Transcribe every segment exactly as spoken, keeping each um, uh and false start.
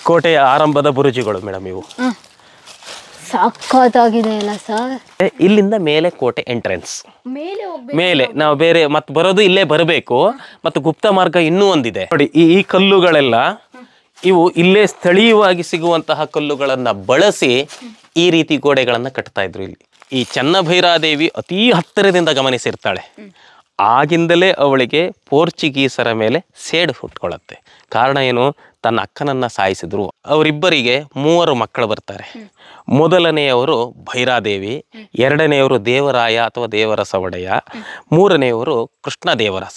ಕೋಟೆಯ ಆರಂಭದ ಬುರುಜುಗಳು ಮೇಡಮ್ ಇವು. ಸಖತ್ತಾಗಿದೆ ಅಲ್ಲ ಸರ್. ಇಲ್ಲಿಂದ ಮೇಲೆ ಕೋಟೆ ಎಂಟ್ರೆನ್ಸ್ ಮೇಲೆ ನಾವು ಬೇರೆ ಮತ್ತೆ ಬರೋದು ಇಲ್ಲೇ ಬರಬೇಕು. ಮತ್ತು ಗುಪ್ತ ಮಾರ್ಗ ಇನ್ನೂ ಒಂದಿದೆ ನೋಡಿ. ಈ ಈ ಕಲ್ಲುಗಳೆಲ್ಲ ಇವು ಇಲ್ಲೇ ಸ್ಥಳೀಯವಾಗಿ ಸಿಗುವಂತಹ ಕಲ್ಲುಗಳನ್ನ ಬಳಸಿ ಈ ರೀತಿ ಗೋಡೆಗಳನ್ನ ಕಟ್ತಾ ಇದ್ರು. ಇಲ್ಲಿ ಈ ಚನ್ನಭೈರಾದೇವಿ ಅತೀ ಹತ್ತಿರದಿಂದ ಗಮನಿಸಿರ್ತಾಳೆ. ಆಗಿಂದಲೇ ಅವಳಿಗೆ ಪೋರ್ಚುಗೀಸರ ಮೇಲೆ ಸೇಡು ಹುಟ್ಕೊಳ್ಳುತ್ತೆ. ಕಾರಣ ಏನು? ತನ್ನ ಅಕ್ಕನನ್ನ ಸಾಯಿಸಿದ್ರು. ಅವರಿಬ್ಬರಿಗೆ ಮೂವರು ಮಕ್ಕಳು ಬರ್ತಾರೆ. ಮೊದಲನೆಯವರು ಭೈರಾದೇವಿ, ಎರಡನೆಯವರು ದೇವರಾಯ ಅಥವಾ ದೇವರಸ ಒಡೆಯ, ಮೂರನೆಯವರು ಕೃಷ್ಣ ದೇವರಸ.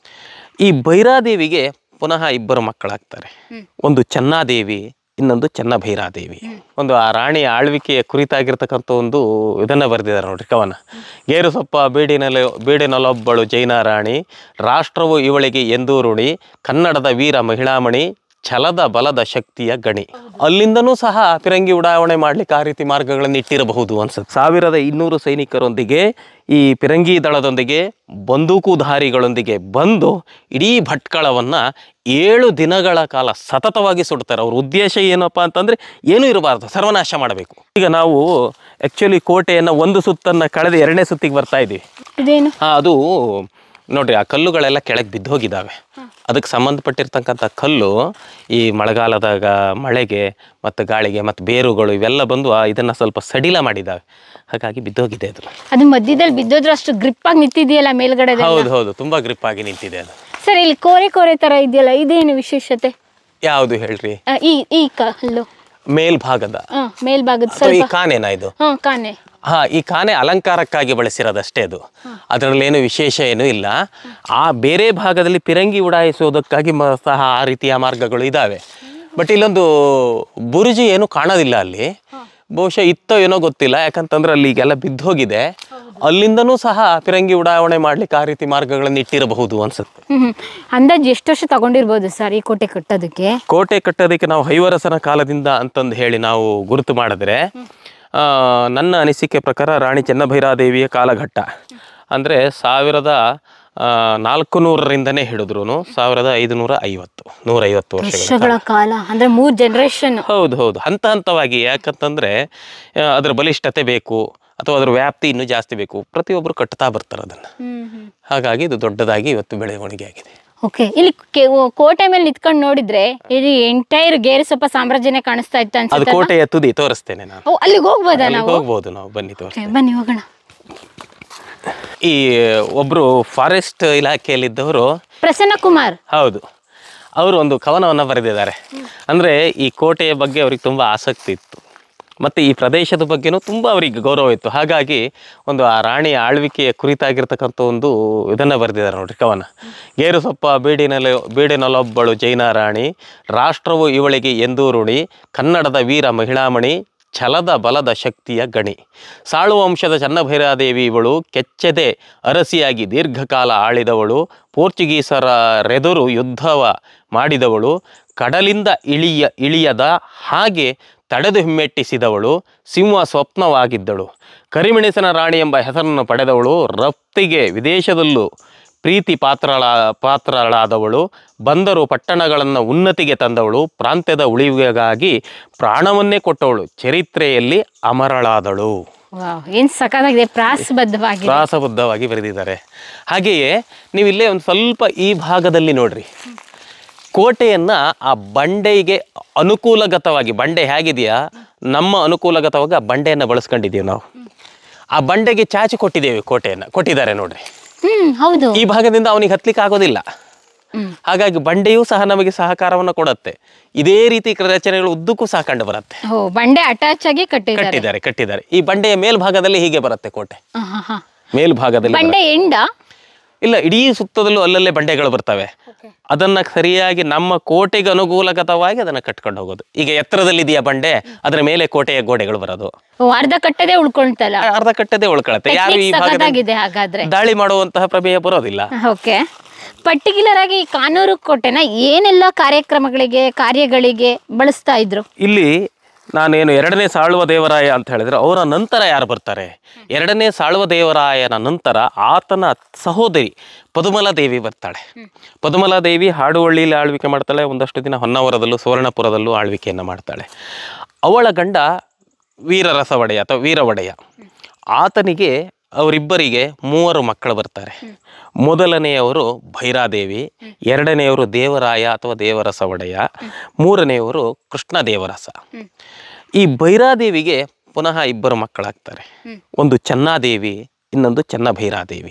ಈ ಭೈರಾದೇವಿಗೆ ಪುನಃ ಇಬ್ಬರು ಮಕ್ಕಳಾಗ್ತಾರೆ. ಒಂದು ಚೆನ್ನಾದೇವಿ, ಇನ್ನೊಂದು ಚನ್ನಭೈರಾದೇವಿ. ಒಂದು ಆ ರಾಣಿಯ ಆಳ್ವಿಕೆಯ ಕುರಿತಾಗಿರ್ತಕ್ಕಂಥ ಒಂದು ಇದನ್ನ ಬರೆದಿದ್ದಾರೆ ನೋಡ್ರಿ ಕವನ. ಗೇರು ಸೊಪ್ಪ ಬೀಡಿನಲ್ಲಿ ಬೀಡಿನಲ್ಲೊಬ್ಬಳು ಜೈನ ರಾಣಿ, ರಾಷ್ಟ್ರವು ಇವಳಿಗೆ ಎಂದೂ ಋಣಿ, ಕನ್ನಡದ ವೀರ ಮಹಿಳಾಮಣಿ, ಛಲದ ಬಲದ ಶಕ್ತಿಯ ಗಣಿ. ಅಲ್ಲಿಂದನೂ ಸಹ ಫಿರಂಗಿ ಉಡಾವಣೆ ಮಾಡ್ಲಿಕ್ಕೆ ಆ ರೀತಿ ಮಾರ್ಗಗಳನ್ನು ಇಟ್ಟಿರಬಹುದು ಅನ್ಸುತ್ತೆ. ಸಾವಿರದ ಇನ್ನೂರು ಸೈನಿಕರೊಂದಿಗೆ ಈ ಫಿರಂಗಿ ದಳದೊಂದಿಗೆ ಬಂದೂಕುಧಾರಿಗಳೊಂದಿಗೆ ಬಂದು ಇಡೀ ಭಟ್ಕಳವನ್ನ ಏಳು ದಿನಗಳ ಕಾಲ ಸತತವಾಗಿ ಸುಡ್ತಾರೆ. ಅವ್ರ ಉದ್ದೇಶ ಏನಪ್ಪಾ ಅಂತಂದ್ರೆ ಏನೂ ಇರಬಾರ್ದು, ಸರ್ವನಾಶ ಮಾಡಬೇಕು. ಈಗ ನಾವು ಆಕ್ಚುಲಿ ಕೋಟೆಯನ್ನ ಒಂದು ಸುತ್ತನ್ನ ಕಳೆದು ಎರಡನೇ ಸುತ್ತಿಗೆ ಬರ್ತಾ ಇದೀವಿ. ಹಾ, ಅದು ನೋಡ್ರಿ ಆ ಕಲ್ಲುಗಳೆಲ್ಲ ಕೆಳಗೆ ಬಿದ್ದು ಹೋಗಿದ್ದಾವೆ. ಅದಕ್ಕೆ ಸಂಬಂಧಪಟ್ಟಿರ್ತಕ್ಕಂಥ ಕಲ್ಲು ಈ ಮಳೆಗಾಲದಾಗ ಮಳೆಗೆ ಮತ್ತು ಗಾಳಿಗೆ ಮತ್ತು ಬೇರುಗಳು ಇವೆಲ್ಲ ಬಂದು ಇದನ್ನ ಸ್ವಲ್ಪ ಸಡಿಲ ಮಾಡಿದ್ದಾವೆ. ಹಾಗಾಗಿ ಬಿದ್ದೋಗಿದೆ ಅದು. ಅದು ಮಧ್ಯದಲ್ಲಿ ಬಿದ್ದೋದ್ರು ಅಷ್ಟು ಗ್ರಿಪ್ ಆಗಿ ನಿಂತಿದೆಯಲ್ಲ ಮೇಲ್ಗಡೆ. ಹೌದು ಹೌದು, ತುಂಬಾ ಗ್ರಿಪ್ ಆಗಿ ನಿಂತಿದೆ ಅದು. ಸರ್, ಇಲ್ಲಿ ಕೋರೆ ಕೋರೆ ತರ ಇದೆಯಲ್ಲ, ಇದೇನು ವಿಶೇಷತೆ? ಯಾವುದು ಹೇಳ್ರಿ? ಈ ಈ ಕಲ್ಲು ಮೇಲ್ಭಾಗದ ಮೇಲ್ಭಾಗದ ಈ ಕಾನೆನಾ ಇದು? ಕಾನೆ. ಹಾ, ಈ ಕಾನೆ ಅಲಂಕಾರಕ್ಕಾಗಿ ಬಳಸಿರೋದಷ್ಟೇ ಅದು. ಅದರಲ್ಲಿ ಏನು ವಿಶೇಷ ಏನೂ ಇಲ್ಲ. ಆ ಬೇರೆ ಭಾಗದಲ್ಲಿ ಫಿರಂಗಿ ಉಡಾಯಿಸೋದಕ್ಕಾಗಿ ಸಹ ಆ ರೀತಿಯ ಮಾರ್ಗಗಳು ಇದ್ದಾವೆ. ಬಟ್ ಇಲ್ಲೊಂದು ಬುರುಜು ಏನು ಕಾಣೋದಿಲ್ಲ ಅಲ್ಲಿ. ಬಹುಶಃ ಇತ್ತೋ ಏನೋ ಗೊತ್ತಿಲ್ಲ, ಯಾಕಂತಂದ್ರೆ ಅಲ್ಲಿ ಈಗೆಲ್ಲ ಬಿದ್ದು ಹೋಗಿದೆ. ಅಲ್ಲಿಂದನೂ ಸಹ ಫಿರಂಗಿ ಉಡಾವಣೆ ಮಾಡ್ಲಿಕ್ಕೆ ಆ ರೀತಿ ಮಾರ್ಗಗಳನ್ನು ಇಟ್ಟಿರಬಹುದು ಅನ್ಸುತ್ತೆ. ಅಂದಾಜು ಎಷ್ಟು ವರ್ಷ ತಗೊಂಡಿರ್ಬೋದು ಸರ್ ಈ ಕೋಟೆ ಕಟ್ಟೋದಕ್ಕೆ? ಕೋಟೆ ಕಟ್ಟೋದಕ್ಕೆ ನಾವು ಹೈವರಸನ ಕಾಲದಿಂದ ಅಂತಂದು ಹೇಳಿ ನಾವು ಗುರುತು ಮಾಡಿದ್ರೆ, ನನ್ನ ಅನಿಸಿಕೆ ಪ್ರಕಾರ ರಾಣಿ ಚೆನ್ನಭೈರಾದೇವಿಯ ಕಾಲಘಟ್ಟ ಅಂದರೆ ಸಾವಿರದ ನಾಲ್ಕು ನೂರರಿಂದನೇ ಹಿಡಿದ್ರು ಸಾವಿರದ ಐದುನೂರ ಐವತ್ತು ನೂರೈವತ್ತು ವರ್ಷಗಳ ಕಾಲ, ಅಂದ್ರೆ ಮೂರು ಜನರೇಷನ್. ಹೌದು ಹೌದು, ಹಂತ ಹಂತವಾಗಿ. ಯಾಕಂತಂದ್ರೆ ಅದರ ಬಲಿಷ್ಠತೆ ಬೇಕು ಅಥವಾ ಅದರ ವ್ಯಾಪ್ತಿ ಇನ್ನೂ ಜಾಸ್ತಿ ಬೇಕು. ಪ್ರತಿಯೊಬ್ಬರು ಕಟ್ತಾ ಬರ್ತಾರೆ ಅದನ್ನ. ಹಾಗಾಗಿ ಇದು ದೊಡ್ಡದಾಗಿ ಇವತ್ತು ಬೆಳವಣಿಗೆ ಆಗಿದೆ. ಓಕೆ, ಇಲ್ಲಿ ಕೋಟೆ ಮೇಲೆ ನಿಂತ್ಕೊಂಡು ನೋಡಿದ್ರೆ ಇಲ್ಲಿ ಎಂಟೈರ್ ಗೇರು ಸೊಪ್ಪ ಸಾಮ್ರಾಜ್ಯನೇ ಕಾಣಿಸ್ತಾ ಇತ್ತು ಅನ್ಸುತ್ತೆ. ಅದು ಕೋಟೆಯ ತುದಿ ತೋರಿಸ್ತೇನೆ ನಾನು. ಅಲ್ಲಿಗೆ ಹೋಗ್ಬೋದಾ ನಾವು? ಹೋಗ್ಬೋದು ನಾವು, ಬನ್ನಿ ತೋರಿಸ್ತೇನೆ. ಬನ್ನಿ ಹೋಗೋಣ. ಈ ಒಬ್ರು ಫಾರೆಸ್ಟ್ ಇಲಾಖೆಯಲ್ಲಿದ್ದವರು ಪ್ರಸನ್ನ ಕುಮಾರ್, ಹೌದು, ಅವರು ಒಂದು ಕವನವನ್ನ ಬರೆದಿದ್ದಾರೆ. ಅಂದ್ರೆ ಈ ಕೋಟೆಯ ಬಗ್ಗೆ ಅವ್ರಿಗೆ ತುಂಬಾ ಆಸಕ್ತಿ ಇತ್ತು ಮತ್ತು ಈ ಪ್ರದೇಶದ ಬಗ್ಗೆನೂ ತುಂಬ ಅವರಿಗೆ ಗೌರವ ಇತ್ತು. ಹಾಗಾಗಿ ಒಂದು ಆ ರಾಣಿಯ ಆಳ್ವಿಕೆಯ ಕುರಿತಾಗಿರ್ತಕ್ಕಂಥ ಒಂದು ಇದನ್ನು ಬರೆದಿದ್ದಾರೆ ನೋಡ್ರಿ ಕವನ. ಗೇರು ಸೊಪ್ಪ ಬೀಡಿನಲ್ಲಿ ಬೀಡಿನಲ್ಲೊಬ್ಬಳು ಜೈನ ರಾಣಿ, ರಾಷ್ಟ್ರವು ಇವಳಿಗೆ ಎಂದೂ ಋಣಿ, ಕನ್ನಡದ ವೀರ ಮಹಿಳಾಮಣಿ, ಛಲದ ಬಲದ ಶಕ್ತಿಯ ಗಣಿ. ಸಾಳು ವಂಶದ ಚನ್ನಭೈರಾದೇವಿ ಇವಳು, ಕೆಚ್ಚದೆ ಅರಸಿಯಾಗಿ ದೀರ್ಘಕಾಲ ಆಳಿದವಳು, ಪೋರ್ಚುಗೀಸರ ರೆದುರು ಯುದ್ಧವ ಮಾಡಿದವಳು, ಕಡಲಿಂದ ಇಳಿಯ ಇಳಿಯದ ಹಾಗೆ ತಡೆದು ಹಿಮ್ಮೆಟ್ಟಿಸಿದವಳು, ಸಿಂಹ ಸ್ವಪ್ನವಾಗಿದ್ದಳು, ಕರಿಮೆಣಸಿನ ರಾಣಿ ಎಂಬ ಹೆಸರನ್ನು ಪಡೆದವಳು, ರಫ್ತಿಗೆ ವಿದೇಶದಲ್ಲೂ ಪ್ರೀತಿ ಪಾತ್ರಳ ಪಾತ್ರಳಾದವಳು, ಬಂದರು ಪಟ್ಟಣಗಳನ್ನು ಉನ್ನತಿಗೆ ತಂದವಳು, ಪ್ರಾಂತ್ಯದ ಉಳಿವಿಗಾಗಿ ಪ್ರಾಣವನ್ನೇ ಕೊಟ್ಟವಳು, ಚರಿತ್ರೆಯಲ್ಲಿ ಅಮರಳಾದಳು. ಏನ್ ಸಖತ್ತಾಗಿದೆ, ಪ್ರಾಸಬದ್ಧವಾಗಿ ಪ್ರಾಸಬದ್ಧವಾಗಿ ಬರೆದಿದ್ದಾರೆ. ಹಾಗೆಯೇ ನೀವಿಲ್ಲೇ ಒಂದು ಸ್ವಲ್ಪ ಈ ಭಾಗದಲ್ಲಿ ನೋಡ್ರಿ, ಕೋಟೆಯನ್ನ ಆ ಬಂಡೆಗೆ ಅನುಕೂಲಗತವಾಗಿ, ಬಂಡೆ ಹೇಗಿದೆಯಾ ನಮ್ಮ ಅನುಕೂಲಗತವಾಗಿ ಆ ಬಂಡೆಯನ್ನ ಬಳಸ್ಕೊಂಡಿದ್ದೀವಿ ನಾವು. ಆ ಬಂಡೆಗೆ ಚಾಚಿ ಕೊಟ್ಟಿದ್ದೇವೆ, ಕೋಟೆಯನ್ನ ಕೊಟ್ಟಿದ್ದಾರೆ ನೋಡ್ರಿ. ಹೌದು, ಈ ಭಾಗದಿಂದ ಅವನಿಗೆ ಹತ್ಲಿಕ್ಕೆ ಆಗೋದಿಲ್ಲ. ಹಾಗಾಗಿ ಬಂಡೆಯೂ ಸಹ ನಮಗೆ ಸಹಕಾರವನ್ನು ಕೊಡುತ್ತೆ. ಇದೇ ರೀತಿ ರಚನೆಗಳು ಉದ್ದಕ್ಕೂ ಸಹ ಕಂಡು ಬರುತ್ತೆ. ಬಂಡೆ ಅಟ್ಯಾಚ್ ಆಗಿ ಕಟ್ಟಿದ್ದಾರೆ ಕಟ್ಟಿದ್ದಾರೆ ಈ ಬಂಡೆಯ ಮೇಲ್ಭಾಗದಲ್ಲಿ ಹೀಗೆ ಬರುತ್ತೆ ಕೋಟೆ. ಮೇಲ್ಭಾಗದಲ್ಲಿ ಬಂಡೆ ಎಂಡ ಇಲ್ಲ, ಇಡೀ ಸುತ್ತದಲ್ಲೂ ಅಲ್ಲಲ್ಲೇ ಬಂಡೆಗಳು ಬರ್ತವೆ. ಅದನ್ನ ಸರಿಯಾಗಿ ನಮ್ಮ ಕೋಟೆಗೆ ಅನುಕೂಲಗತವಾಗಿ ಅದನ್ನ ಕಟ್ಕೊಂಡು ಹೋಗೋದು. ಈಗ ಎತ್ತರದಲ್ಲಿ ಇದೆಯಾ ಬಂಡೆ, ಅದರ ಮೇಲೆ ಕೋಟೆಯ ಗೋಡೆಗಳು ಬರೋದು. ಅರ್ಧ ಕಟ್ಟದೆ ಉಳ್ಕೊಳ್ತಲ್ಲ, ಅರ್ಧ ಕಟ್ಟದೆ ಉಳ್ಕೊಳತ್ತೆ. ಯಾರು ಈ ಭಾಗದಲ್ಲಿ ದಾಳಿ ಮಾಡುವಂತಹ ಪ್ರಮೇಯ ಬರೋದಿಲ್ಲ. ಓಕೆ, ಪರ್ಟಿಕ್ಯುಲರ್ ಆಗಿ ಕಾನೂರು ಕೋಟೆನ ಏನೆಲ್ಲ ಕಾರ್ಯಕ್ರಮಗಳಿಗೆ ಕಾರ್ಯಗಳಿಗೆ ಬಳಸ್ತಾ ಇದ್ರು? ಇಲ್ಲಿ ನಾನೇನು ಎರಡನೇ ಸಾಳುವ ದೇವರಾಯ ಅಂತ ಹೇಳಿದ್ರೆ ಅವರ ನಂತರ ಯಾರು ಬರ್ತಾರೆ? ಎರಡನೇ ಸಾಳುವ ದೇವರಾಯನ ನಂತರ ಆತನ ಸಹೋದರಿ ಪದುಮಲ ದೇವಿ ಬರ್ತಾಳೆ. ಪದುಮಲ ದೇವಿ ಹಾಡುವಳ್ಳಿಯಲ್ಲಿ ಆಳ್ವಿಕೆ ಮಾಡ್ತಾಳೆ, ಒಂದಷ್ಟು ದಿನ ಹೊನ್ನಾವರದಲ್ಲೂ ಸುವರ್ಣಪುರದಲ್ಲೂ ಆಳ್ವಿಕೆಯನ್ನು ಮಾಡ್ತಾಳೆ. ಅವಳ ಗಂಡ ವೀರರಸ ಒಡೆಯ ಅಥವಾ ವೀರ ಒಡೆಯ. ಆತನಿಗೆ ಅವರಿಬ್ಬರಿಗೆ ಮೂವರು ಮಕ್ಕಳು ಬರ್ತಾರೆ. ಮೊದಲನೆಯವರು ಭೈರಾದೇವಿ, ಎರಡನೆಯವರು ದೇವರಾಯ ಅಥವಾ ದೇವರಸ ಒಡೆಯ, ಮೂರನೆಯವರು ಕೃಷ್ಣ ದೇವರಸ. ಈ ಭೈರಾದೇವಿಗೆ ಪುನಃ ಇಬ್ಬರು ಮಕ್ಕಳಾಗ್ತಾರೆ, ಒಂದು ಚೆನ್ನಾದೇವಿ, ಇನ್ನೊಂದು ಚೆನ್ನ ಭೈರಾದೇವಿ.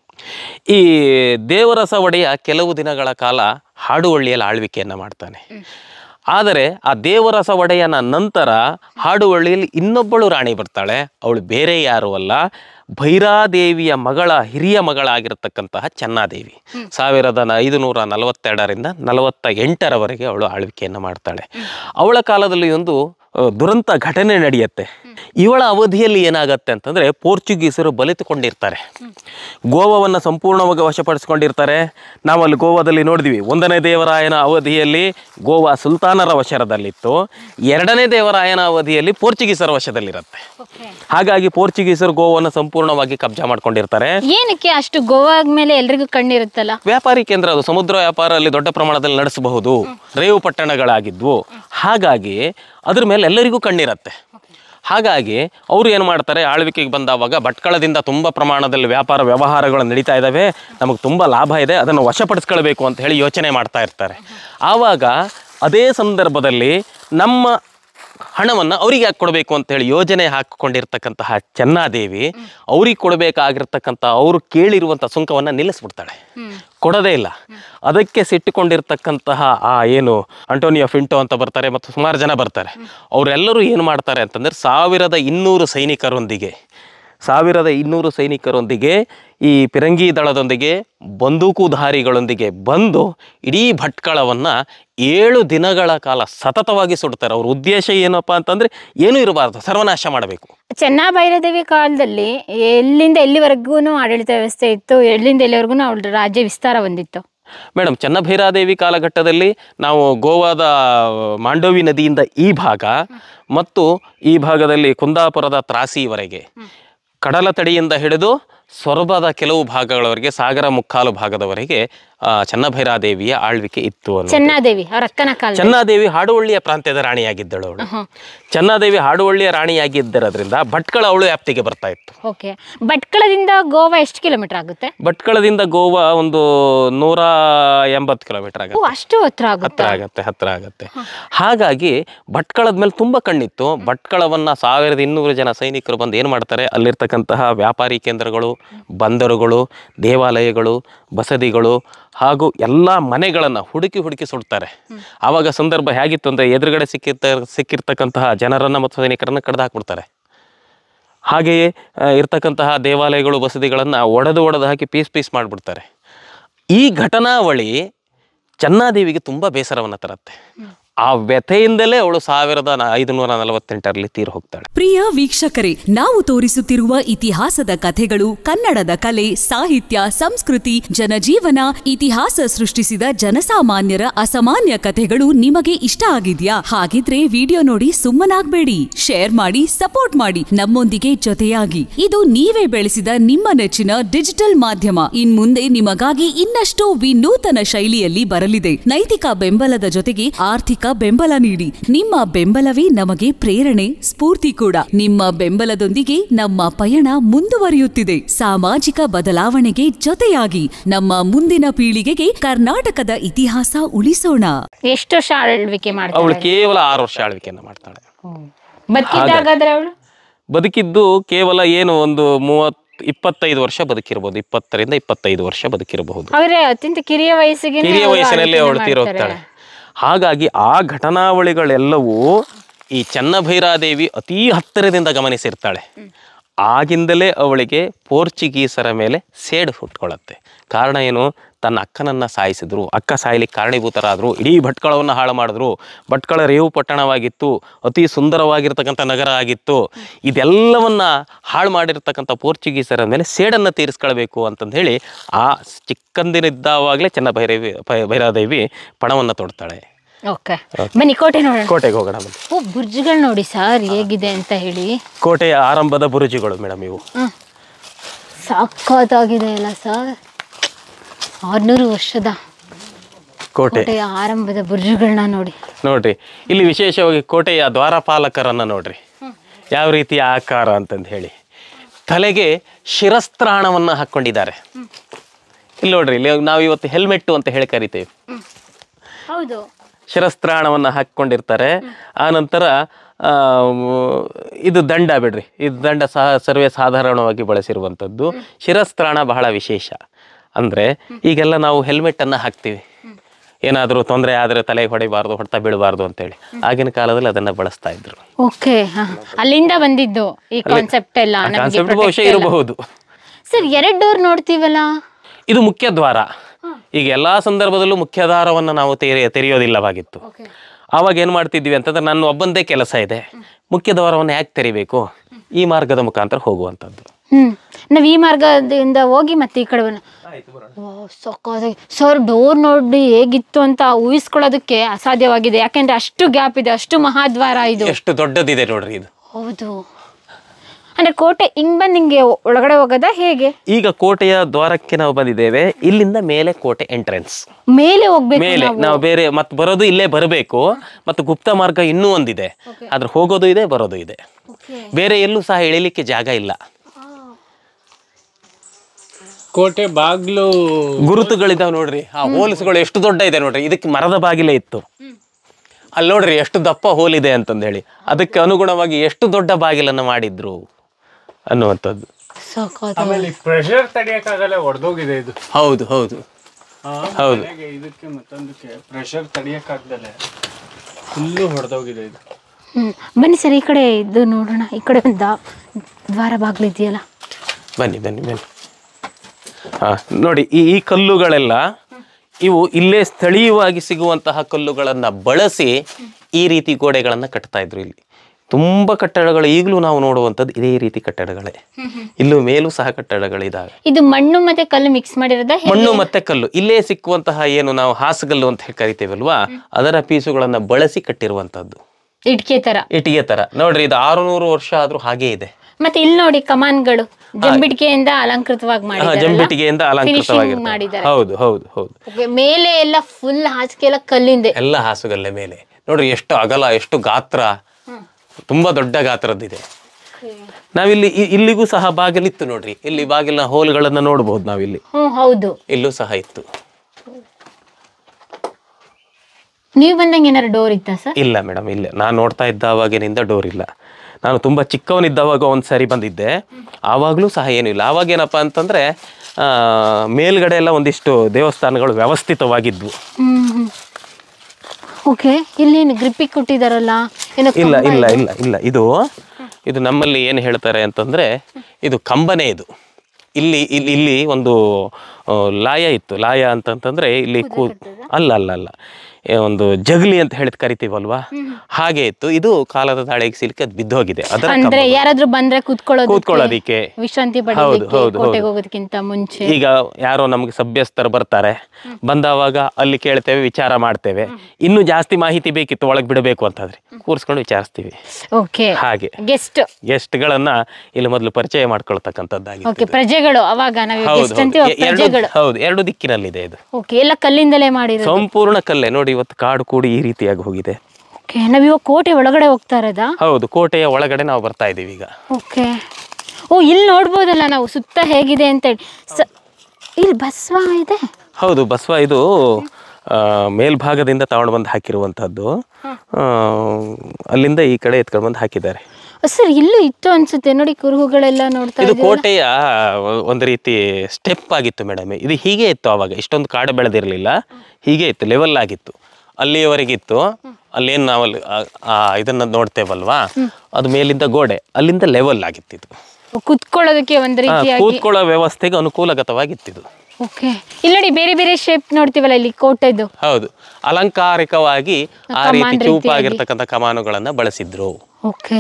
ಈ ದೇವರಸ ಒಡೆಯ ಕೆಲವು ದಿನಗಳ ಕಾಲ ಹಾಡುವಳ್ಳಿಯಲ್ಲಿ ಆಳ್ವಿಕೆಯನ್ನು ಮಾಡ್ತಾನೆ. ಆದರೆ ಆ ದೇವರಸ ಒಡೆಯನ ನಂತರ ಹಾಡುವಳ್ಳಿಯಲ್ಲಿ ಇನ್ನೊಬ್ಬಳು ರಾಣಿ ಬರ್ತಾಳೆ. ಅವಳು ಬೇರೆ ಯಾರು ಅಲ್ಲ, ಭೈರಾದೇವಿಯ ಮಗಳ ಹಿರಿಯ ಮಗಳಾಗಿರತಕ್ಕಂತಹ ಚೆನ್ನಾದೇವಿ. ಸಾವಿರದ ಐದು ನೂರ ನಲವತ್ತೆರಡರಿಂದ ನಲವತ್ತ ಎಂಟರವರೆಗೆ ಅವಳು ಆಳ್ವಿಕೆಯನ್ನು ಮಾಡ್ತಾಳೆ. ಅವಳ ಕಾಲದಲ್ಲಿ ಒಂದು ದುರಂತ ಘಟನೆ ನಡೆಯುತ್ತೆ. ಇವಳ ಅವಧಿಯಲ್ಲಿ ಏನಾಗತ್ತೆ ಅಂತಂದರೆ, ಪೋರ್ಚುಗೀಸರು ಬಲಿತುಕೊಂಡಿರ್ತಾರೆ, ಗೋವಾವನ್ನು ಸಂಪೂರ್ಣವಾಗಿ ವಶಪಡಿಸ್ಕೊಂಡಿರ್ತಾರೆ. ನಾವಲ್ಲಿ ಗೋವಾದಲ್ಲಿ ನೋಡಿದ್ವಿ, ಒಂದನೇ ದೇವರಾಯನ ಅವಧಿಯಲ್ಲಿ ಗೋವಾ ಸುಲ್ತಾನರ ವಶದಲ್ಲಿತ್ತು, ಎರಡನೇ ದೇವರಾಯನ ಅವಧಿಯಲ್ಲಿ ಪೋರ್ಚುಗೀಸರ ವಶದಲ್ಲಿರುತ್ತೆ. ಹಾಗಾಗಿ ಪೋರ್ಚುಗೀಸರು ಗೋವಾವನ್ನು ಸಂಪೂರ್ಣವಾಗಿ ಕಬ್ಜಾ ಮಾಡ್ಕೊಂಡಿರ್ತಾರೆ. ಏನಕ್ಕೆ ಅಷ್ಟು ಗೋವಾ ಮೇಲೆ ಎಲ್ರಿಗೂ ಕಣ್ಣಿರುತ್ತಲ್ಲ? ವ್ಯಾಪಾರಿ ಕೇಂದ್ರ ಅದು, ಸಮುದ್ರ ವ್ಯಾಪಾರ ಅಲ್ಲಿ ದೊಡ್ಡ ಪ್ರಮಾಣದಲ್ಲಿ ನಡೆಸಬಹುದು, ರೇವು ಪಟ್ಟಣಗಳಾಗಿದ್ವು. ಹಾಗಾಗಿ ಅದ್ರ ಮೇಲೆ ಎಲ್ಲರಿಗೂ ಕಣ್ಣಿರತ್ತೆ. ಹಾಗಾಗಿ ಅವರು ಏನು ಮಾಡ್ತಾರೆ, ಆಳ್ವಿಕೆಗೆ ಬಂದಾವಾಗ ಭಟ್ಕಳದಿಂದ ತುಂಬ ಪ್ರಮಾಣದಲ್ಲಿ ವ್ಯಾಪಾರ ವ್ಯವಹಾರಗಳು ನಡೀತಾ ಇದ್ದಾವೆ, ನಮಗೆ ತುಂಬ ಲಾಭ ಇದೆ, ಅದನ್ನು ವಶಪಡಿಸ್ಕೊಳ್ಬೇಕು ಅಂತ ಹೇಳಿ ಯೋಚನೆ ಮಾಡ್ತಾ ಇರ್ತಾರೆ. ಆವಾಗ ಅದೇ ಸಂದರ್ಭದಲ್ಲಿ ನಮ್ಮ ಹಣವನ್ನು ಅವ್ರಿಗೆ ಯಾಕೆ ಕೊಡಬೇಕು ಅಂತೇಳಿ ಯೋಜನೆ ಹಾಕಿಕೊಂಡಿರ್ತಕ್ಕಂತಹ ಚೆನ್ನಾದೇವಿ ಅವ್ರಿಗೆ ಕೊಡಬೇಕಾಗಿರ್ತಕ್ಕಂಥ ಅವರು ಕೇಳಿರುವಂಥ ಸುಂಕವನ್ನು ನಿಲ್ಲಿಸ್ಬಿಡ್ತಾಳೆ, ಕೊಡೋದೇ ಇಲ್ಲ. ಅದಕ್ಕೆ ಸಿಟ್ಟುಕೊಂಡಿರ್ತಕ್ಕಂತಹ ಆ ಏನು ಅಂಟೋನಿಯೋ ಫಿಂಟೋ ಅಂತ ಬರ್ತಾರೆ ಮತ್ತು ಸುಮಾರು ಜನ ಬರ್ತಾರೆ. ಅವರೆಲ್ಲರೂ ಏನು ಮಾಡ್ತಾರೆ ಅಂತಂದರೆ, ಸಾವಿರದ ಇನ್ನೂರು ಸೈನಿಕರೊಂದಿಗೆ ಸಾವಿರದ ಇನ್ನೂರು ಸೈನಿಕರೊಂದಿಗೆ ಈ ಪಿರಂಗಿ ದಳದೊಂದಿಗೆ ಬಂದೂಕುಧಾರಿಗಳೊಂದಿಗೆ ಬಂದು ಇಡೀ ಭಟ್ಕಳವನ್ನು ಏಳು ದಿನಗಳ ಕಾಲ ಸತತವಾಗಿ ಸುಡ್ತಾರೆ. ಅವ್ರ ಉದ್ದೇಶ ಏನಪ್ಪ ಅಂತಂದರೆ, ಏನೂ ಇರಬಾರ್ದು, ಸರ್ವನಾಶ ಮಾಡಬೇಕು. ಚೆನ್ನಭೈರಾದೇವಿ ಕಾಲದಲ್ಲಿ ಎಲ್ಲಿಂದ ಎಲ್ಲಿವರೆಗೂ ಆಡಳಿತ ವ್ಯವಸ್ಥೆ ಇತ್ತು, ಎಲ್ಲಿಂದ ಎಲ್ಲಿವರೆಗೂ ಅವಳ ರಾಜ್ಯ ವಿಸ್ತಾರ ಹೊಂದಿತ್ತು? ಮೇಡಮ್, ಚೆನ್ನಭೈರಾದೇವಿ ಕಾಲಘಟ್ಟದಲ್ಲಿ ನಾವು ಗೋವಾದ ಮಾಂಡೋವಿ ನದಿಯಿಂದ ಈ ಭಾಗ ಮತ್ತು ಈ ಭಾಗದಲ್ಲಿ ಕುಂದಾಪುರದ ತ್ರಾಸಿವರೆಗೆ, ಕಡಲ ತಡಿಯಿಂದ ಹಿಡಿದು ಸೊರಬದ ಕೆಲವು ಭಾಗಗಳವರೆಗೆ, ಸಾಗರ ಮುಕ್ಕಾಲು ಭಾಗದವರೆಗೆ ಚೆನ್ನಭೈರಾದೇವಿಯ ಆಳ್ವಿಕೆ ಇತ್ತು. ಚೆನ್ನಾದೇವಿ ಅವರ ಅಕ್ಕನ ಕಾಲ. ಚೆನ್ನಾದೇವಿ ಹಾಡುವಳ್ಳಿಯ ಪ್ರಾಂತ್ಯದ ರಾಣಿಯಾಗಿದ್ದಳು. ಅವಳು ಚೆನ್ನಾದೇವಿ ಹಾಡುವಳ್ಳಿಯ ರಾಣಿಯಾಗಿದ್ದರದ್ರಿಂದ ಭಟ್ಕಳ ಅವಳು ವ್ಯಾಪ್ತಿಗೆ ಬರ್ತಾ ಇತ್ತು. ಓಕೆ, ಭಟ್ಕಳದಿಂದ ಗೋವಾ ಎಷ್ಟು ಕಿಲೋಮೀಟರ್ ಆಗುತ್ತೆ? ಭಟ್ಕಳದಿಂದ ಗೋವಾ ಒಂದು ನೂರ ಎಂಬತ್ತು ಕಿಲೋಮೀಟರ್ ಆಗುತ್ತೆ. ಅಷ್ಟು ಹತ್ರ ಹತ್ರ ಆಗತ್ತೆ ಹತ್ರ ಆಗತ್ತೆ ಹಾಗಾಗಿ ಭಟ್ಕಳದ ಮೇಲೆ ತುಂಬಾ ಕಣ್ಣಿತ್ತು. ಭಟ್ಕಳವನ್ನ ಸಾವಿರದ ಇನ್ನೂರು ಜನ ಸೈನಿಕರು ಬಂದು ಏನ್ ಮಾಡ್ತಾರೆ, ಅಲ್ಲಿರ್ತಕ್ಕಂತಹ ವ್ಯಾಪಾರಿ ಕೇಂದ್ರಗಳು, ಬಂದರುಗಳು, ದೇವಾಲಯಗಳು, ಬಸದಿಗಳು ಹಾಗೂ ಎಲ್ಲ ಮನೆಗಳನ್ನು ಹುಡುಕಿ ಹುಡುಕಿ ಸುಡ್ತಾರೆ. ಆವಾಗ ಸಂದರ್ಭ ಹೇಗಿತ್ತು ಅಂದರೆ, ಎದುರುಗಡೆ ಸಿಕ್ಕಿರ್ತ ಸಿಕ್ಕಿರ್ತಕ್ಕಂತಹ ಜನರನ್ನು ಮತ್ತು ಸೈನಿಕರನ್ನು ಕಡ್ದು ಹಾಕ್ಬಿಡ್ತಾರೆ. ಹಾಗೆಯೇ ಇರ್ತಕ್ಕಂತಹ ದೇವಾಲಯಗಳು, ಬಸದಿಗಳನ್ನು ಒಡೆದು ಒಡೆದು ಹಾಕಿ ಪೀಸ್ ಪೀಸ್ ಮಾಡಿಬಿಡ್ತಾರೆ. ಈ ಘಟನಾವಳಿ ಚೆನ್ನಾದೇವಿಗೆ ತುಂಬ ಬೇಸರವನ್ನು ತರುತ್ತೆ. ಆ ವ್ಯಥೆಯಿಂದಲೇ ಅವಳು ಸಾವಿರದ ಐದುನೂರ ನಲವತ್ತೆಂಟರಲ್ಲಿ ತೀರು ಹೋಗ್ತಾಳೆ. ಪ್ರಿಯ ವೀಕ್ಷಕರೇ, ನಾವು ತೋರಿಸುತ್ತಿರುವ ಇತಿಹಾಸದ ಕಥೆಗಳು ಕನ್ನಡದ ಕಲೆ, ಸಾಹಿತ್ಯ, ಸಂಸ್ಕೃತಿ, ಜನಜೀವನ, ಇತಿಹಾಸ ಸೃಷ್ಟಿಸಿದ ಜನಸಾಮಾನ್ಯರ ಅಸಾಮಾನ್ಯ ಕಥೆಗಳು ನಿಮಗೆ ಇಷ್ಟ ಆಗಿದ್ಯಾ? ಹಾಗಿದ್ರೆ ವಿಡಿಯೋ ನೋಡಿ ಸುಮ್ಮನಾಗ್ಬೇಡಿ, ಶೇರ್ ಮಾಡಿ, ಸಪೋರ್ಟ್ ಮಾಡಿ, ನಮ್ಮೊಂದಿಗೆ ಜೊತೆಯಾಗಿ. ಇದು ನೀವೇ ಬೆಳೆಸಿದ ನಿಮ್ಮ ನೆಚ್ಚಿನ ಡಿಜಿಟಲ್ ಮಾಧ್ಯಮ. ಇನ್ ಮುಂದೆ ನಿಮಗಾಗಿ ಇನ್ನಷ್ಟು ವಿನೂತನ ಶೈಲಿಯಲ್ಲಿ ಬರಲಿದೆ. ನೈತಿಕ ಬೆಂಬಲದ ಜೊತೆಗೆ ಆರ್ಥಿಕ ಬೆಂಬಲ ನೀಡಿ. ನಿಮ್ಮ ಬೆಂಬಲವೇ ನಮಗೆ ಪ್ರೇರಣೆ, ಸ್ಫೂರ್ತಿ ಕೂಡ. ನಿಮ್ಮ ಬೆಂಬಲದೊಂದಿಗೆ ನಮ್ಮ ಪಯಣ ಮುಂದುವರಿಯುತ್ತಿದೆ. ಸಾಮಾಜಿಕ ಬದಲಾವಣೆಗೆ ಜೊತೆಯಾಗಿ ನಮ್ಮ ಮುಂದಿನ ಪೀಳಿಗೆಗೆ ಕರ್ನಾಟಕದ ಇತಿಹಾಸ ಉಳಿಸೋಣ. ಎಷ್ಟು ವರ್ಷ ಆಳ್ವಿಕೆ ಮಾಡ್ತಾಳೆ? ಅವಳು ಕೇವಲ ಆರು ವರ್ಷ ಆಳ್ವಿಕೆಯನ್ನು ಮಾಡ್ತಾಳೆ. ಅವಳು ಬದುಕಿದ್ದು ಕೇವಲ ಏನು ಒಂದು ಮೂವತ್ ಇಪ್ಪತ್ತೈದು ವರ್ಷ ಬದುಕಿರಬಹುದು, ಇಪ್ಪತ್ತರಿಂದ ಇಪ್ಪತ್ತೈದು ವರ್ಷ ಬದುಕಿರಬಹುದು. ಅತ್ಯಂತ ಕಿರಿಯ ವಯಸ್ಸಿಗೆ ಕಿರಿಯ ವಯಸ್ಸಿನಲ್ಲಿ ಅವಳು ತೀರೋಗ್ತಾಳೆ. ಹಾಗಾಗಿ ಆ ಘಟನಾವಳಿಗಳೆಲ್ಲವೂ ಈ ಚೆನ್ನಭೈರಾದೇವಿ ಅತೀ ಹತ್ತಿರದಿಂದ ಗಮನಿಸಿರ್ತಾಳೆ. ಆಗಿಂದಲೇ ಅವಳಿಗೆ ಪೋರ್ಚುಗೀಸರ ಮೇಲೆ ಸೇಡು ಹುಟ್ಕೊಳ್ಳುತ್ತೆ. ಕಾರಣ ಏನು? ತನ್ನ ಅಕ್ಕನನ್ನು ಸಾಯಿಸಿದ್ರು, ಅಕ್ಕ ಸಾಯಲಿಕ್ಕೆ ಕಾರಣೀಭೂತರಾದರು, ಇಡೀ ಭಟ್ಕಳವನ್ನು ಹಾಳು ಮಾಡಿದ್ರು. ಭಟ್ಕಳ ರೇವು ಪಟ್ಟಣವಾಗಿತ್ತು, ಅತಿ ಸುಂದರವಾಗಿರ್ತಕ್ಕಂಥ ನಗರ ಆಗಿತ್ತು. ಇದೆಲ್ಲವನ್ನ ಹಾಳು ಮಾಡಿರ್ತಕ್ಕಂಥ ಪೋರ್ಚುಗೀಸರ ಮೇಲೆ ಸೇಡನ್ನು ತೀರಿಸ್ಕೊಳ್ಬೇಕು ಅಂತಂದು ಹೇಳಿ ಆ ಚಿಕ್ಕಂದಿನಿದ್ದಾವಾಗಲೇ ಚೆನ್ನಭೈರವಿ ಭೈರಾದೇವಿ ಪಣವನ್ನು ತೊಡ್ತಾಳೆ. ಓಕೆ ಬನ್ನಿ ಕೋಟೆ ನೋಡೋಣ. ಕೋಟೆಗೆ ಹೋಗೋಣ ಬನ್ನಿ. ಓ ಬುರ್ಜ್ಗಳು ನೋಡಿ ಸರ್ ಹೇಗಿದೆ ಅಂತ ಹೇಳಿ. ಕೋಟೆಯ ಆರಂಭದ ಬುರುಜುಗಳು ಮೇಡಮ್ ಇವು. ಸಾಕಾಗಿದೆ ಅಲ್ಲ ಸರ್, ಆರ್ನೂರು ವರ್ಷದ ಕೋಟೆ ಕೋಟೆಯ ಆರಂಭದ ಬುರ್ಜುಗಳನ್ನ ನೋಡಿ. ನೋಡ್ರಿ ಇಲ್ಲಿ ವಿಶೇಷವಾಗಿ ಕೋಟೆಯ ದ್ವಾರಪಾಲಕರನ್ನ ನೋಡ್ರಿ ಯಾವ ರೀತಿಯ ಆಕಾರ ಅಂತಂದು ಹೇಳಿ. ತಲೆಗೆ ಶಿರಸ್ತ್ರಾಣವನ್ನು ಹಾಕ್ಕೊಂಡಿದ್ದಾರೆ. ಇಲ್ಲಿ ನೋಡ್ರಿ, ಇಲ್ಲಿ ನಾವು ಇವತ್ತು ಹೆಲ್ಮೆಟ್ಟು ಅಂತ ಹೇಳಿ ಕರಿತೇವೆ. ಹೌದು, ಶಿರಸ್ತ್ರಾಣವನ್ನು ಹಾಕ್ಕೊಂಡಿರ್ತಾರೆ. ಆ ನಂತರ ಇದು ದಂಡ ಬಿಡ್ರಿ, ಇದು ದಂಡ ಸಹ ಸರ್ವೇ ಸಾಧಾರಣವಾಗಿ ಬಳಸಿರುವಂಥದ್ದು. ಶಿರಸ್ತ್ರಾಣ ಬಹಳ ವಿಶೇಷ. ಅಂದರೆ ಈಗೆಲ್ಲ ನಾವು ಹೆಲ್ಮೆಟ್ಟನ್ನು ಹಾಕ್ತೀವಿ, ಏನಾದರೂ ತೊಂದರೆ ಆದರೆ ತಲೆಗೆ ಹೊಡಿಬಾರ್ದು, ಹೊಡ್ತಾ ಬೀಳಬಾರ್ದು ಅಂತೇಳಿ. ಆಗಿನ ಕಾಲದಲ್ಲಿ ಅದನ್ನು ಬಳಸ್ತಾ ಇದ್ರು. ಓಕೆ, ಅಲ್ಲಿಂದ ಬಂದಿದ್ದು ಈ ಕಾನ್ಸೆಪ್ಟ್ ಎಲ್ಲ. ಕಾನ್ಸೆಪ್ಟ್ ಬಹುಶಃ ಇರಬಹುದು. ಸರ್ ಎರಡು ಡೋರ್ ನೋಡ್ತೀವಲ್ಲ, ಇದು ಮುಖ್ಯ ದ್ವಾರ. ಈಗ ಎಲ್ಲಾ ಸಂದರ್ಭದಲ್ಲೂ ಮುಖ್ಯ ದ್ವಾರವನ್ನು ನಾವು ತೆರೆ ತೆರೆಯೋದಿಲ್ಲವಾಗಿತ್ತು. ಆವಾಗ ಏನು ಮಾಡ್ತಿದ್ವಿ ಅಂತಂದ್ರೆ, ನನ್ನ ಒಬ್ಬಂದೇ ಕೆಲಸ ಇದೆ, ಮುಖ್ಯ ದ್ವಾರವನ್ನು ಯಾಕೆ ತೆರಿಬೇಕು, ಈ ಮಾರ್ಗದ ಮುಖಾಂತರ ಹೋಗುವಂಥದ್ದು. ಹ್ಮ್ ನಾವ್ ಈ ಮಾರ್ಗದಿಂದ ಹೋಗಿ ಮತ್ತೆ ಈ ಕಡೆ ಸರ್ ಡೋರ್ ನೋಡಿ ಹೇಗಿತ್ತು ಅಂತ ಊಹಿಸ್ಕೊಳ್ಳೋದಕ್ಕೆ ಅಸಾಧ್ಯವಾಗಿದೆ. ಯಾಕೆಂದ್ರೆ ಅಷ್ಟು ಗ್ಯಾಪ್ ಇದೆ, ಅಷ್ಟು ಮಹಾದ್ವಾರ ಇದು, ಎಷ್ಟು ದೊಡ್ಡದಿದೆ ನೋಡ್ರಿ ಇದು. ಹೌದು, ಅಂದ್ರೆ ಕೋಟೆ ಹಿಂಗ್ ಬಂದ್ ಹಿಂಗೆ ಒಳಗಡೆ ಹೋಗೋದಾ ಹೇಗೆ? ಈಗ ಕೋಟೆಯ ದ್ವಾರಕ್ಕೆ ನಾವು ಬಂದಿದ್ದೇವೆ. ಇಲ್ಲಿಂದ ಮೇಲೆ ಕೋಟೆ ಎಂಟ್ರೆನ್ಸ್, ಮೇಲೆ ಹೋಗ್ಬೇಕು ಮೇಲೆ ನಾವು ಬೇರೆ ಮತ್ತೆ ಬರೋದು ಇಲ್ಲೇ ಬರಬೇಕು. ಮತ್ತು ಗುಪ್ತ ಮಾರ್ಗ ಇನ್ನೂ ಒಂದಿದೆ, ಅದ್ರ ಹೋಗೋದು ಇದೆ ಬರೋದು ಇದೆ. ಬೇರೆ ಎಲ್ಲೂ ಸಹ ಇಳಿಲಿಕ್ಕೆ ಜಾಗ ಇಲ್ಲ. ಕೋಟೆ ಬಾಗ್ಲು ಗುರುತುಗಳಿದಾವೆ ನೋಡ್ರಿ, ಆ ಹೋಲ್ಸ್ಗಳು ಎಷ್ಟು ದೊಡ್ಡ ಇದೆ ನೋಡ್ರಿ. ಇದಕ್ಕೆ ಮರದ ಬಾಗಿಲೇ ಇತ್ತು, ಅಲ್ಲಿ ನೋಡ್ರಿ ಎಷ್ಟು ದಪ್ಪ ಹೋಲ್ ಇದೆ ಅಂತಂದು ಹೇಳಿ. ಅದಕ್ಕೆ ಅನುಗುಣವಾಗಿ ಎಷ್ಟು ದೊಡ್ಡ ಬಾಗಿಲನ್ನು ಮಾಡಿದ್ರು ಅನ್ನುವಂಥದ್ದು. ಆಮೇಲೆ ಪ್ರೆಷರ್ ತಡೆಯಕ್ಕಾಗಲ್ಲ, ಒಡೆದೋಗಿದೆ ಇದು. ಹೌದು ಹೌದು ಹೌದು, ಇದಕ್ಕೆ ಮತ್ತೊಂದಕ್ಕೆ ಪ್ರೆಷರ್ ತಡೆಯಕ್ಕಾಗ್ದಲೆ ಫುಲ್ಲು ಹೊಡೆದೋಗಿದೆ ಇದು. ಹ್ಮ್ ಬನ್ನಿ ಸರ್ ಈ ಕಡೆ ಇದು ನೋಡೋಣ. ಈ ಕಡೆ ಒಂದು ದ್ವಾರ ಬಾಗಿಲು ಇದೆಯಲ್ಲ, ಬನ್ನಿ ಬನ್ನಿ ಬನ್ನಿ. ಹಾ ನೋಡಿ, ಈ ಈ ಕಲ್ಲುಗಳೆಲ್ಲ ಇವು ಇಲ್ಲೇ ಸ್ಥಳೀಯವಾಗಿ ಸಿಗುವಂತಹ ಕಲ್ಲುಗಳನ್ನು ಬಳಸಿ ಈ ರೀತಿ ಗೋಡೆಗಳನ್ನು ಕಟ್ತಾ ಇದ್ರು. ಇಲ್ಲಿ ತುಂಬ ಕಟ್ಟಡಗಳು ಈಗಲೂ ನಾವು ನೋಡುವಂಥದ್ದು ಇದೇ ರೀತಿ ಕಟ್ಟಡಗಳೇ. ಇಲ್ಲೂ ಮೇಲೂ ಸಹ ಕಟ್ಟಡಗಳಿದಾವೆ. ಇದು ಮಣ್ಣು ಮತ್ತೆ ಕಲ್ಲು ಮಿಕ್ಸ್ ಮಾಡಿರೋದ? ಮಣ್ಣು ಮತ್ತೆ ಕಲ್ಲು. ಇಲ್ಲೇ ಸಿಕ್ಕುವಂತಹ ಏನು ನಾವು ಹಾಸಗಲ್ಲು ಅಂತ ಹೇಳಿ ಕರಿತೇವಲ್ವಾ, ಅದರ ಪೀಸುಗಳನ್ನ ಬಳಸಿ ಕಟ್ಟಿರುವಂತದ್ದು. ಇಟ್ಕೆ ತರ ಇಟ್ಟಿಗೆ ತರ ನೋಡ್ರಿ. ಇದು ಆರುನೂರು ವರ್ಷ ಆದ್ರೂ ಹಾಗೆ ಇದೆ. ಮತ್ತೆ ಇಲ್ಲಿ ನೋಡಿ ಕಮಾನ್ಗಳು ಜಂಬಿಟಿಗೆಯಿಂದ ಅಲಂಕೃತವಾಗಿ ಮಾಡಿದ್ದಾರೆ. ಜಂಬಿಟಿಗೆಯಿಂದ ಅಲಂಕೃತವಾಗಿದ್ದಾರೆ. ಹೌದು ಹೌದು ಹೌದು. ಮೇಲೆ ಎಲ್ಲ ಫುಲ್ ಹಾಸಿಗೆ ಎಲ್ಲ ಕಲ್ಲಿಂದೆ, ಎಲ್ಲ ಹಾಸುಗಲ್ಲೇ ಮೇಲೆ ನೋಡ್ರಿ. ಎಷ್ಟು ಅಗಲ, ಎಷ್ಟು ಗಾತ್ರ, ತುಂಬಾ ದೊಡ್ಡ ಗಾತ್ರದ್ದಿದೆ. ನಾವಿಲ್ಲಿ ಇಲ್ಲಿಗೂ ಸಹ ಬಾಗಿಲಿತ್ತು ನೋಡ್ರಿ. ಇಲ್ಲಿ ಬಾಗಿಲಿನ ಹೋಲ್ಗಳನ್ನ ನೋಡಬಹುದು ನಾವಿಲ್ಲಿ. ಹೌದು, ಇಲ್ಲೂ ಸಹ ಇತ್ತು. ನೀವು ಬಂದಂಗೆ ಏನಾರು ಡೋರ್ ಇತ್ತಾ ಸರ್? ಇಲ್ಲ ಮೇಡಮ್, ಇಲ್ಲ. ನಾನು ನೋಡ್ತಾ ಇದ್ದ ಅವಾಗಿನಿಂದ ಡೋರ್ ಇಲ್ಲ. ನಾನು ತುಂಬ ಚಿಕ್ಕವನಿದ್ದವಾಗ ಒಂದು ಸಾರಿ ಬಂದಿದ್ದೆ, ಆವಾಗಲೂ ಸಹ ಏನೂ ಇಲ್ಲ. ಆವಾಗೇನಪ್ಪ ಅಂತಂದರೆ ಮೇಲ್ಗಡೆ ಎಲ್ಲ ಒಂದಿಷ್ಟು ದೇವಸ್ಥಾನಗಳು ವ್ಯವಸ್ಥಿತವಾಗಿದ್ವು. ಓಕೆ, ಇಲ್ಲಿ ಗ್ರಿಪ್ಪಿಗೆ ಕೊಟ್ಟಿದ್ದಾರಲ್ಲ? ಇಲ್ಲ ಇಲ್ಲ ಇಲ್ಲ ಇಲ್ಲ, ಇದು ಇದು ನಮ್ಮಲ್ಲಿ ಏನು ಹೇಳ್ತಾರೆ ಅಂತಂದರೆ, ಇದು ಕಂಬನೇ. ಇದು ಇಲ್ಲಿ ಇಲ್ಲಿ ಇಲ್ಲಿ ಒಂದು ಲಾಯ ಇತ್ತು. ಲಾಯ ಅಂತಂತಂದರೆ ಇಲ್ಲಿ ಕೂ ಅಲ್ಲ ಅಲ್ಲ ಅಲ್ಲ ಒಂದು ಜಗಲಿ ಅಂತ ಹೇಳಿ ಕರಿತೀವಲ್ವಾ, ಹಾಗೆ ಇತ್ತು. ಇದು ಕಾಲದ ದಾಳಿಗೆ ಸಿಲುಕಿ ಅದು ಬಿದ್ದೋಗಿದೆ. ಅದರ ಅಂದ್ರೆ ಯಾರಾದ್ರೂ ಬಂದ್ರೆ ಕೂತ್ಕೊಳ್ಳೋದು, ಕೂತ್ಕೊಳ್ಳೋದಿಕ್ಕೆ, ವಿಶ್ರಾಂತಿ ಪಡೆಯೋದಕ್ಕಿಂತ ಮುಂಚೆ. ಈಗ ಯಾರೋ ನಮ್ಗೆ ಸಭ್ಯಸ್ಥರು ಬರ್ತಾರೆ, ಬಂದವಾಗ ಅಲ್ಲಿ ಕೇಳ್ತೇವೆ, ವಿಚಾರ ಮಾಡ್ತೇವೆ. ಇನ್ನು ಜಾಸ್ತಿ ಮಾಹಿತಿ ಬೇಕಿತ್ತು ಒಳಗೆ ಬಿಡಬೇಕು ಅಂತಂದ್ರೆ ಕೂರ್ಸ್ಕೊಂಡು ವಿಚಾರಿಸ್ತೀವಿ. ಓಕೆ, ಹಾಗೆ ಗೆಸ್ಟ್ ಗೆಸ್ಟ್ ಗಳನ್ನ ಇಲ್ಲಿ ಮೊದಲು ಪರಿಚಯ ಮಾಡ್ಕೊಳ್ತಕ್ಕಂಥದ್ದಾಗಿ. ಓಕೆ, ಪ್ರಜೆಗಳು ಅವಾಗ ನಾವು ಗೆಸ್ಟ್ ಅಂತೀವಿ, ಪ್ರಜೆಗಳು. ಹೌದು, ಎರಡು ದಿಕ್ಕಿನಲ್ಲಿದೆ ಇದು. ಓಕೆ, ಎಲ್ಲ ಕಲ್ಲಿಂದಲೇ ಮಾಡಿರೋದು, ಸಂಪೂರ್ಣ ಕಲ್ಲೇ ನೋಡಿ. ಇವತ್ತು ಕಾಡು ಕೂಡಿ ಈ ರೀತಿಯಾಗಿ ಹೋಗಿದೆ. ಓಕೆ, ನಾವಿವಾಗ ಕೋಟೆ ಒಳಗಡೆ ಹೋಗ್ತಾ ಇರೋದಾ? ಹೌದು, ಕೋಟೆಯ ಒಳಗಡೆ ನಾವು ಬರ್ತಾ ಇದೀವಿ ಈಗ. ಓಕೆ, ಓ ಇಲ್ಲಿ ನೋಡ್ಬೋದಲ್ಲ ನಾವು ಸುತ್ತ ಹೇಗಿದೆ ಅಂತ ಹೇಳಿ. ಇಲ್ಲಿ ಬಸವ ಇದೆ. ಹೌದು, ಬಸವ ಇದು ಮೇಲ್ಭಾಗದಿಂದ ತಗೊಂಡು ಬಂದು ಹಾಕಿರುವಂತಹದ್ದು. ಅಲ್ಲಿಂದ ಈ ಕಡೆ ಎತ್ಕೊಂಡು ಬಂದು ಹಾಕಿದ್ದಾರೆ. ಸರ್ ಇಲ್ಲೂ ಇತ್ತು ಅನ್ಸುತ್ತೆ ನೋಡಿ, ಕುರುಹುಗಳೆಲ್ಲ ನೋಡ್ತಾ. ಇದು ಕೋಟೆಯ ಒಂದು ರೀತಿ ಸ್ಟೆಪ್ ಆಗಿತ್ತು ಮೇಡಮ್. ಇದು ಹೀಗೆ ಇತ್ತು ಅವಾಗ, ಇಷ್ಟೊಂದು ಕಾಡು ಬೆಳೆದಿರಲಿಲ್ಲ, ಹೀಗೆ ಇತ್ತು, ಲೆವೆಲ್ ಆಗಿತ್ತು. ಅಲ್ಲಿಯವರೆಗಿತ್ತು. ಅಲ್ಲೇನು ನಾವು ಇದನ್ನ ನೋಡ್ತೇವಲ್ವಾ, ಅದು ಮೇಲಿಂದ ಗೋಡೆ, ಅಲ್ಲಿಂದ ಲೆವೆಲ್ ಆಗಿತ್ತು. ಕೂತ್ಕೊಳ್ಳೋದಕ್ಕೆ ಒಂದು ರೀತಿಯಾಗಿ ಕೂತ್ಕೊಳ್ಳೋ ವ್ಯವಸ್ಥೆಗೆ ಅನುಕೂಲಗತವಾಗಿತ್ತು. ಓಕೆ, ಇಲ್ಲಿ ನೋಡಿ ಬೇರೆ ಬೇರೆ ಶೇಪ್ ನೋಡ್ತೀವಲ್ಲ ಇಲ್ಲಿ ಕೋಟೆದು. ಹೌದು, ಅಲಂಕಾರಿಕವಾಗಿ ಆ ರೀತಿ ಚೂಪಾಗಿರ್ತಕ್ಕಂಥ ಕಮಾನುಗಳನ್ನ ಬಳಸಿದ್ರು. ಓಕೆ,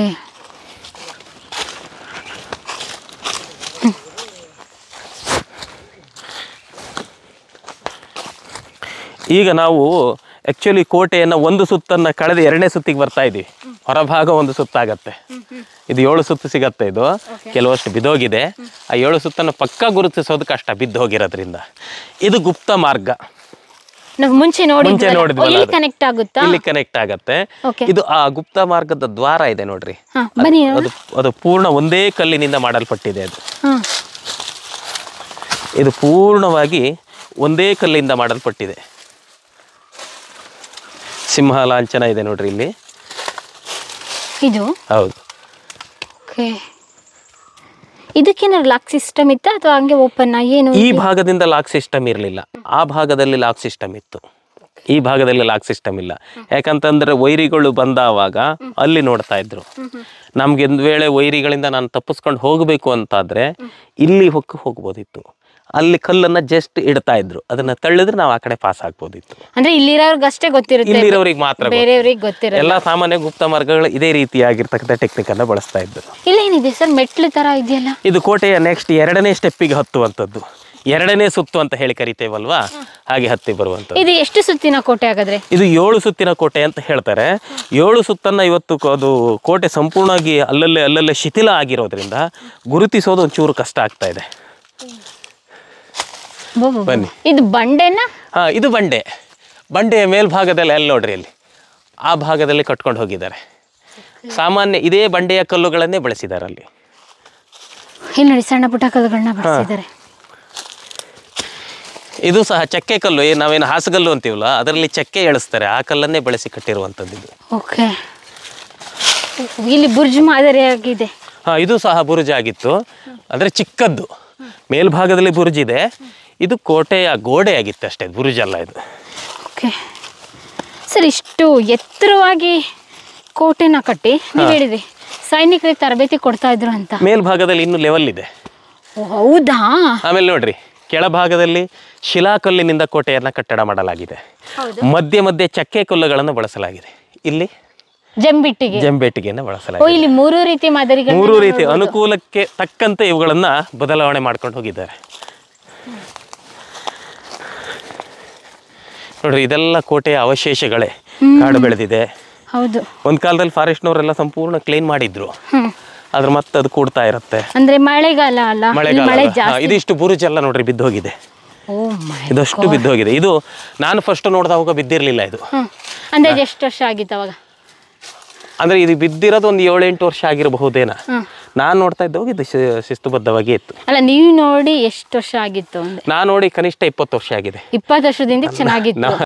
ಈಗ ನಾವು ಆಕ್ಚುಲಿ ಕೋಟೆಯನ್ನ ಒಂದು ಸುತ್ತನ್ನ ಕಳೆದ ಎರಡನೇ ಸುತ್ತಿಗೆ ಬರ್ತಾ ಇದೀವಿ. ಹೊರಭಾಗ ಒಂದು ಸುತ್ತಾಗತ್ತೆ, ಇದು ಏಳು ಸುತ್ತು ಸಿಗತ್ತೆ. ಇದು ಕೆಲವಷ್ಟು ಬಿದ್ದೋಗಿದೆ. ಆ ಏಳು ಸುತ್ತನ್ನು ಪಕ್ಕ ಗುರುತಿಸೋದು ಕಷ್ಟ ಬಿದ್ದು ಹೋಗಿರೋದ್ರಿಂದ. ಇದು ಗುಪ್ತ ಮಾರ್ಗ, ಮುಂಚೆ ಮುಂಚೆ ನೋಡಿದ್ವಿ, ಇಲ್ಲಿ ಕನೆಕ್ಟ್ ಆಗುತ್ತಾ? ಇಲ್ಲಿ ಕನೆಕ್ಟ್ ಆಗತ್ತೆ. ಇದು ಆ ಗುಪ್ತ ಮಾರ್ಗದ ದ್ವಾರ ಇದೆ ನೋಡ್ರಿ, ಅದು ಅದು ಪೂರ್ಣ ಒಂದೇ ಕಲ್ಲಿನಿಂದ ಮಾಡಲ್ಪಟ್ಟಿದೆ. ಅದು ಇದು ಪೂರ್ಣವಾಗಿ ಒಂದೇ ಕಲ್ಲಿಂದ ಮಾಡಲ್ಪಟ್ಟಿದೆ. ಸಿಂಹ ಲಾಂಛನ ಇದೆ ನೋಡ್ರಿ ಇಲ್ಲಿ. ಇದು ಹೌದು. ಇದಕ್ಕೇನಾದ್ರು ಲಾಕ್ ಸಿಸ್ಟಮ್ ಇತ್ತ ಅಥವಾ ಹಂಗೆ ಓಪನ್? ಏನು ಈ ಭಾಗದಿಂದ ಲಾಕ್ ಸಿಸ್ಟಮ್ ಇರಲಿಲ್ಲ, ಆ ಭಾಗದಲ್ಲಿ ಲಾಕ್ ಸಿಸ್ಟಮ್ ಇತ್ತು. ಈ ಭಾಗದಲ್ಲಿ ಲಾಕ್ ಸಿಸ್ಟಮ್ ಇಲ್ಲ. ಯಾಕಂತಂದ್ರೆ ವೈರಿಗಳು ಬಂದಾವಾಗ ಅಲ್ಲಿ ನೋಡ್ತಾ ಇದ್ರು. ನಮ್ಗೆ ಒಂದು ವೇಳೆ ವೈರಿಗಳಿಂದ ನಾನು ತಪ್ಪಿಸ್ಕೊಂಡು ಹೋಗಬೇಕು ಅಂತಾದ್ರೆ ಇಲ್ಲಿ ಹೊಕ್ಕ ಹೋಗ್ಬೋದಿತ್ತು. ಅಲ್ಲಿ ಕಲ್ಲನ್ನ ಜಸ್ಟ್ ಇಡ್ತಾ ಇದ್ರು, ಅದನ್ನ ತಳ್ಳಿದ್ರೆ ನಾವು ಆ ಕಡೆ ಪಾಸ್ ಆಗ್ಬೋದಿತ್ತು. ಅಂದ್ರೆ ಇಲ್ಲಿರೋರ್ಗೆ ಅಷ್ಟೇ ಗೊತ್ತಿರುತ್ತೆ, ಇಲ್ಲಿರೋರಿಗೆ ಮಾತ್ರ, ಬೇರೆಯವ್ರಿಗೆ ಗೊತ್ತಿರಲ್ಲ. ಎಲ್ಲಾ ಸಾಮಾನ್ಯ ಗುಪ್ತ ಮಾರ್ಗಗಳು ಇದೇ ರೀತಿಯಾಗಿರ್ತಕ್ಕಂಥ ಟೆಕ್ನಿಕ್ ಅನ್ನ ಬಳಸ್ತಾ ಇದ್ರು. ಇಲ್ಲೇನಿದೆ ಸರ್, ಮೆಟ್ಲು ತರ ಇದೆಯಲ್ಲ? ಇದು ಕೋಟೆಯ ನೆಕ್ಸ್ಟ್ ಎರಡನೇ ಸ್ಟೆಪ್ಪಿಗೆ ಹತ್ತುವಂಥದ್ದು, ಎರಡನೇ ಸುತ್ತು ಅಂತ ಹೇಳಿ ಕರಿತೇವಲ್ವಾ, ಹಾಗೆ ಹತ್ತಿ ಬರುವಂಥದ್ದು. ಇದು ಎಷ್ಟು ಸುತ್ತಿನ ಕೋಟೆ ಹಾಗಾದ್ರೆ? ಇದು ಏಳು ಸುತ್ತಿನ ಕೋಟೆ ಅಂತ ಹೇಳ್ತಾರೆ. ಏಳು ಸುತ್ತನ್ನ ಇವತ್ತು ಅದು ಕೋಟೆ ಸಂಪೂರ್ಣವಾಗಿ ಅಲ್ಲಲ್ಲೇ ಅಲ್ಲಲ್ಲೇ ಶಿಥಿಲ ಆಗಿರೋದ್ರಿಂದ ಗುರುತಿಸೋದು ಒಂಚೂರು ಕಷ್ಟ ಆಗ್ತಾ ಇದೆ. ಬನ್ನಿ. ಇದು ಬಂಡೆನ? ಹಾ, ಇದು ಬಂಡೆ. ಬಂಡೆಯ ಮೇಲ್ಭಾಗದಲ್ಲಿ ಅಲ್ಲಿ ನೋಡ್ರಿ, ಇಲ್ಲಿ ಆ ಭಾಗದಲ್ಲಿ ಕಟ್ಕೊಂಡು ಹೋಗಿದ್ದಾರೆ. ಸಾಮಾನ್ಯ ಇದೇ ಬಂಡೆಯ ಕಲ್ಲುಗಳನ್ನೇ ಬಳಸಿದ್ದಾರೆ ಅಲ್ಲಿ. ಇಲ್ಲಿ ನೋಡಿ, ಸಣ್ಣ ಪುಟ್ಟ ಕಲ್ಲುಗಳನ್ನ ಬಳಸಿದ್ದಾರೆ. ಇದು ಸಹ ಚಕ್ಕೆ ಕಲ್ಲು, ನಾವೇನು ಹಾಸಗಲ್ಲು ಅಂತೀವಲ್ಲ ಅದರಲ್ಲಿ ಚಕ್ಕೆ ಎಳಿಸ್ತಾರೆ, ಆ ಕಲ್ಲನ್ನೇ ಬಳಸಿ ಕಟ್ಟಿರುವಂಥದ್ದು ಇದು. ಓಕೆ. ಇಲ್ಲಿ ಬುರ್ಜ್ ಮಾದರಿಯಾಗಿದೆ. ಹಾ, ಇದು ಸಹ ಬುರುಜ್ ಆಗಿತ್ತು, ಅಂದ್ರೆ ಚಿಕ್ಕದ್ದು. ಮೇಲ್ಭಾಗದಲ್ಲಿ ಬುರುಜ್ ಇದೆ, ಇದು ಕೋಟೆಯ ಗೋಡೆ ಆಗಿತ್ತು ಅಷ್ಟೇ, ಬುರುಜ್ ಅಲ್ಲ ಇದು. ಓಕೆ ಸರ್, ಇಷ್ಟು ಎತ್ತರವಾಗಿ ಕೋಟೆನ ಕಟ್ಟಿ ನೀವು ಹೇಳಿದ್ರಿ ಸೈನಿಕರಿಗೆ ತರಬೇತಿ ಕೊಡ್ತಾ ಇದ್ರು ಅಂತ. ಮೇಲ್ಭಾಗದಲ್ಲಿ ಇನ್ನು ಲೆವೆಲ್ ಇದೆ. ಹೌದಾ? ಆಮೇಲೆ ನೋಡ್ರಿ, ಕೆಳಭಾಗದಲ್ಲಿ ಶಿಲಾಕಲ್ಲಿನಿಂದ ಕೋಟೆಯನ್ನ ಕಟ್ಟಡ ಮಾಡಲಾಗಿದೆ. ಮಧ್ಯೆ ಮಧ್ಯೆ ಚಕ್ಕೆ ಕಲ್ಲುಗಳನ್ನು ಬಳಸಲಾಗಿದೆ. ಇಲ್ಲಿ ಜಂಬಿಟ್ಟಿಗೆ ಜಂಬೇಟಿಗೆಯನ್ನು ಬಳಸಲಾಗಿದೆ. ಇಲ್ಲಿ ಮೂರು ರೀತಿ ಮಾದರಿಗಳು, ಮೂರು ರೀತಿ ಅನುಕೂಲಕ್ಕೆ ತಕ್ಕಂತೆ ಇವುಗಳನ್ನ ಬದಲಾವಣೆ ಮಾಡ್ಕೊಂಡು ಹೋಗಿದ್ದಾರೆ. ನೋಡ್ರಿ, ಇದೆಲ್ಲ ಕೋಟೆಯ ಅವಶೇಷಗಳೇ, ಕಾಡು ಬೆಳೆದಿದೆ. ಹೌದು, ಒಂದ್ ಕಾಲದಲ್ಲಿ ಫಾರೆಸ್ಟ್ನವರೆಲ್ಲ ಸಂಪೂರ್ಣ ಕ್ಲೀನ್ ಮಾಡಿದ್ರು, ಆದ್ರೆ ಮತ್ತೆ ಅದು ಕೂಡ್ತಾ ಇರುತ್ತೆ. ಅಂದ್ರೆ ಮಳೆಗಾಲ ಅಲ್ಲ, ಮಳೆಗಾಲ. ಇದಿಷ್ಟು ಬುರುಜ್ ಎಲ್ಲ ನೋಡ್ರಿ ಬಿದ್ದೋಗಿದೆ, ಇದಷ್ಟು ಬಿದ್ದೋಗಿದೆ. ಇದು ನಾನು ಫಸ್ಟ್ ನೋಡಿದವಾಗ ಬಿದ್ದಿರ್ಲಿಲ್ಲ ಇದು. ಅಂದ್ರೆ ಎಷ್ಟು ವರ್ಷ ಆಗಿತ್ತು ಅವಾಗ? ಅಂದ್ರೆ ಇದು ಬಿದ್ದಿರೋದು ಒಂದು ಏಳೆಂಟು ವರ್ಷ ಆಗಿರಬಹುದೇನ. ನಾನು ನೋಡ್ತಾ ಇದ್ದವಾಗ ಇದು ಶಿಸ್ತುಬದ್ಧವಾಗಿ ಇತ್ತು. ಅಲ್ಲ, ನೀವು ನೋಡಿ ಎಷ್ಟು ವರ್ಷ ಆಗಿತ್ತು? ನಾನು ನೋಡಿ ಕನಿಷ್ಠ ಇಪ್ಪತ್ತು ವರ್ಷ ಆಗಿದೆ. ಇಪ್ಪತ್ತು ವರ್ಷದಿಂದ ಚೆನ್ನಾಗಿತ್ತು.